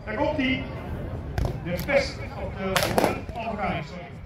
Daar komt hij. De beste op de Vuurwerk.